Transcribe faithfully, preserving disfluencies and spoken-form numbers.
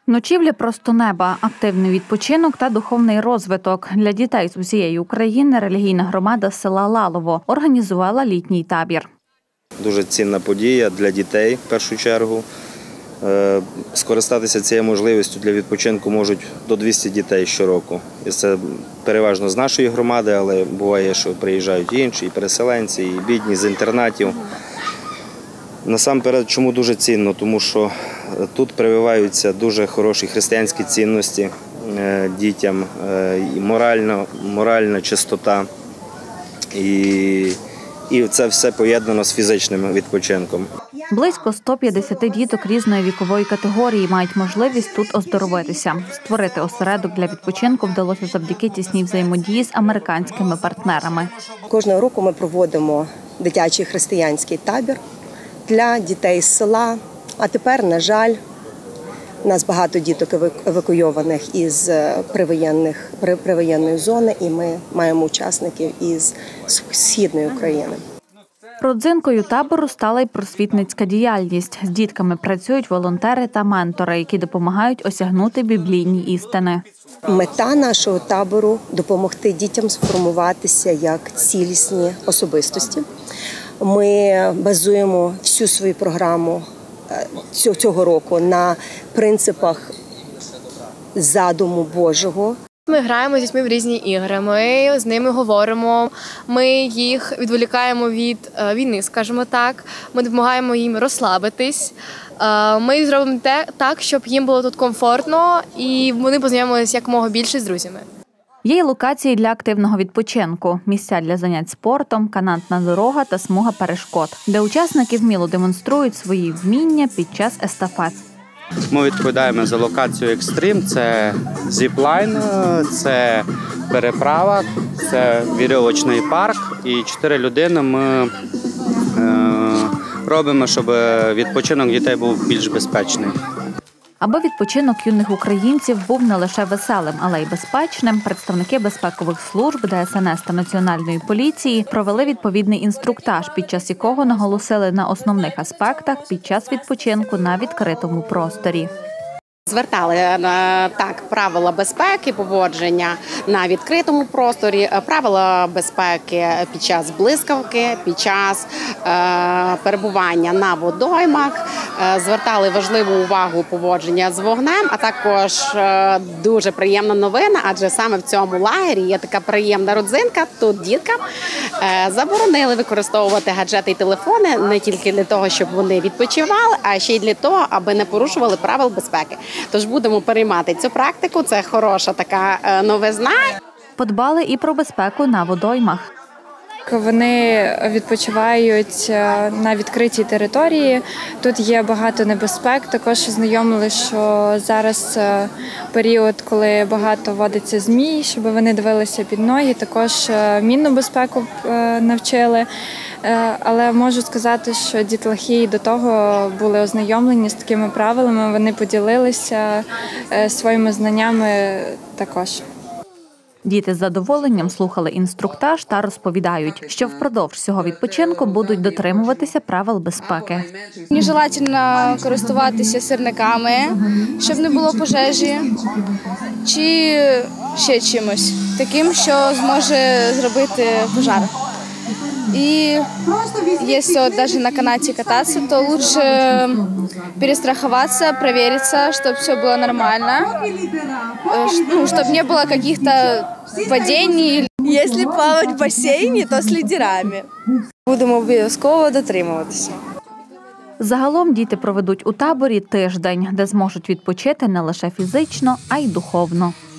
Ночівлі просто неба, активний відпочинок та духовний розвиток. Для дітей з усієї України релігійна громада села Лалово організувала літній табір. Дуже цінна подія для дітей в першу чергу. Скористатися цією можливістю для відпочинку можуть до двохсот дітей щороку. І це переважно з нашої громади, але буває, що приїжджають і інші, і переселенці, і бідні з інтернатів. Насамперед, чому дуже цінно? Тому що тут прививаються дуже хороші християнські цінності дітям, і моральна, моральна чистота, і, і це все поєднано з фізичним відпочинком. Близько ста п'ятдесяти діток різної вікової категорії мають можливість тут оздоровитися. Створити осередок для відпочинку вдалося завдяки тісній взаємодії з американськими партнерами. Кожного року ми проводимо дитячий християнський табір для дітей з села. А тепер, на жаль, у нас багато діток евакуйованих із привоєнних, привоєнної зони, і ми маємо учасників із Східної України. Родзинкою табору стала й просвітницька діяльність. З дітками працюють волонтери та ментори, які допомагають осягнути біблійні істини. Мета нашого табору – допомогти дітям сформуватися як цілісні особистості. Ми базуємо всю свою програму цього року на принципах задуму Божого. Ми граємо з дітьми в різні ігри, ми з ними говоримо, ми їх відволікаємо від війни, скажімо так, ми допомагаємо їм розслабитись, ми зробимо те так, щоб їм було тут комфортно і вони познайомилися якомога більше з друзями. Є й локації для активного відпочинку, місця для занять спортом, канатна дорога та смуга перешкод, де учасники вміло демонструють свої вміння під час естафет. Ми відповідаємо за локацію екстрим, це зіплайн, це переправа, це вірьовочний парк і чотири людини ми робимо, щоб відпочинок дітей був більш безпечний. Аби відпочинок юних українців був не лише веселим, але й безпечним, представники безпекових служб, Де Ес Ен Ес та Національної поліції провели відповідний інструктаж, під час якого наголосили на основних аспектах під час відпочинку на відкритому просторі. Звертали на так правила безпеки, поводження на відкритому просторі, правила безпеки під час блискавки, під час е, перебування на водоймах. Е, звертали важливу увагу поводження з вогнем, а також е, дуже приємна новина, адже саме в цьому лагері є така приємна родзинка. Тут діткам е, заборонили використовувати гаджети і телефони не тільки для того, щоб вони відпочивали, а ще й для того, аби не порушували правил безпеки. Тож будемо переймати цю практику, це хороша така новизна. Подбали і про безпеку на водоймах. Вони відпочивають на відкритій території, тут є багато небезпек. Також знайомили, що зараз період, коли багато водиться змій, щоб вони дивилися під ноги. Також мінну безпеку навчили. Але можу сказати, що дітлахи до того були ознайомлені з такими правилами, вони поділилися своїми знаннями також. Діти з задоволенням слухали інструктаж та розповідають, що впродовж цього відпочинку будуть дотримуватися правил безпеки. Нежелательно користуватися сірниками, щоб не було пожежі, чи ще чимось таким, що зможе зробити пожар. И если даже на канате кататься, то лучше перестраховаться, провериться, чтобы все было нормально, ну, чтобы не было каких-то падений. Если плавать в басейні, то з лідерами. Будемо обов'язково дотримуватися. Загалом діти проведуть у таборі тиждень, де зможуть відпочити не лише фізично, а й духовно.